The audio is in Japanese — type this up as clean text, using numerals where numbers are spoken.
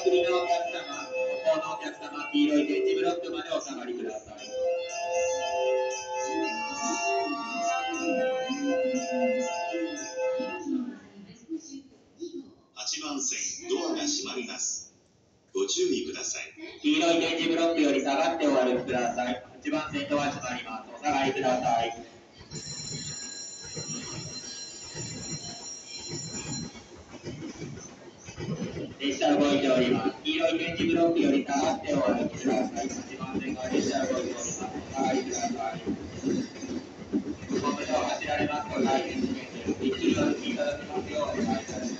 送りのお客様、歩行のお客様、黄色い点字ブロックまでお下がりください。 8番線、ドアが閉まります。ご注意ください。 黄色い点字ブロックより下がってお歩きください。8番線ドア閉まります。お下がりください。列車動いております。黄色い点字ブロックより下がってお歩きください。8番線が列車動いております。お下がりください。ホーム上走られますと大変危険です。一気にお歩きいただきますようお願いいたします。